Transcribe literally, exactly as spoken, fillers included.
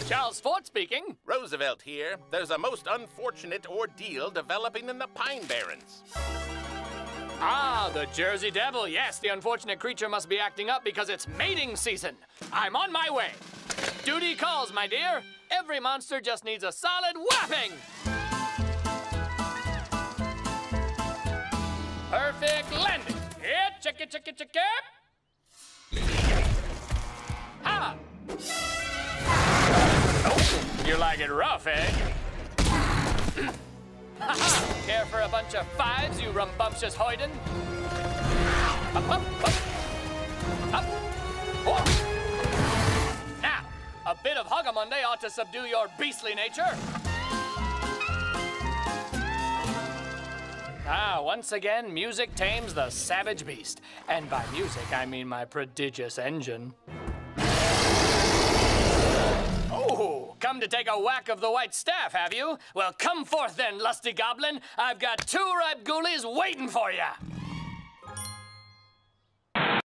Charles Fort speaking. Roosevelt here. There's a most unfortunate ordeal developing in the Pine Barrens. Ah, the Jersey Devil. Yes, the unfortunate creature must be acting up because it's mating season. I'm on my way. Duty calls, my dear. Every monster just needs a solid whapping. Perfect landing. Here, check it, check it, check it. Ha! Oh, you like it rough, eh? Care for a bunch of fives, you rumbumptious hoyden? Up, up, up. Up. Oh. Now, a bit of Huggamonday ought to subdue your beastly nature. Ah, once again, music tames the savage beast. And by music, I mean my prodigious engine. Oh, come to take a whack of the white staff, have you? Well, come forth then, lusty goblin. I've got two ripe ghoulies waiting for you.